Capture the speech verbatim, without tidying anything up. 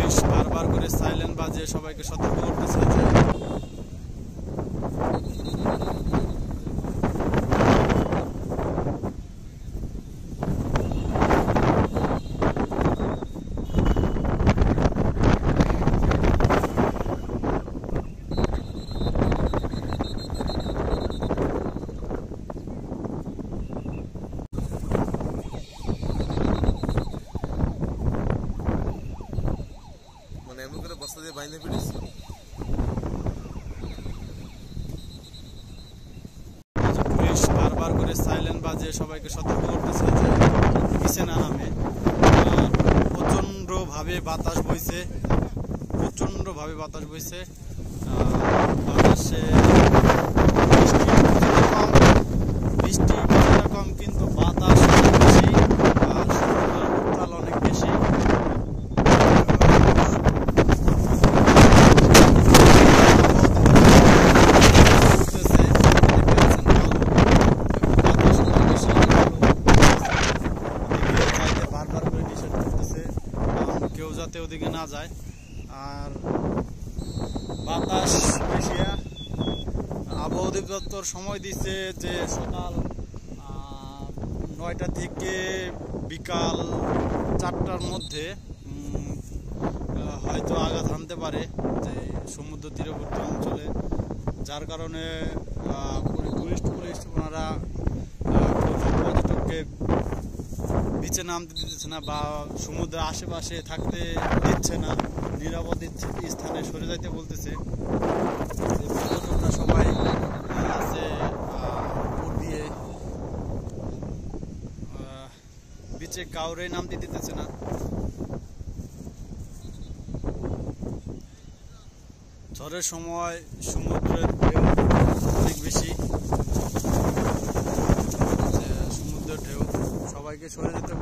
Police বারবার করে silent বাজিয়ে সবাইকে সতর্ক করতেছে যে এমন করে বস্তা দিয়ে বাইন্ধে ফেলেছি। পুলিশ বারবার করে সাইলেন্ট বাজিয়ে সবাইকে সতর্ক করতেছে যে নিচে না নামে। প্রচন্ড ভাবে বাতাস বইছে, প্রচন্ড ভাবে বাতাস বইছে। বাতাসে বৃষ্টি কিছুটা কম, কিন্তু বাতাস বেশি, উত্তাল অনেক বেশি। কেউ যাতে ওদিকে না যায়। আর বাতাস বেশি। আবহাওয়া অধিদপ্তর সময় দিচ্ছে যে সকাল নয়টা থেকে বিকাল চারটার মধ্যে হয়তো আঘাত হানতে পারে যে সমুদ্র তীরবর্তী অঞ্চলে, যার কারণে টুরিস্ট পুলিশ ওনারা পর্যটককে বিচে নামতে দিচ্ছে না বা সমুদ্রের আশেপাশে থাকতে দিচ্ছে না, নিরাপদ স্থানে সরে যাইতে বলতেছে। পর্যটকরা সবাই আছে উপর দিয়ে বিচে কাউরে নামতে দিতেছে না। ঝড়ের সময় সমুদ্রের ঢেউ অনেক বেশি, সমুদ্রের ঢেউ সবাইকে সরে যেতে